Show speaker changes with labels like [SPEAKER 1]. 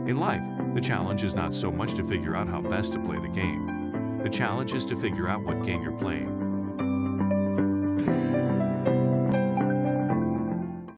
[SPEAKER 1] In life, the challenge is not so much to figure out how best to play the game. The challenge is to figure out what game you're playing.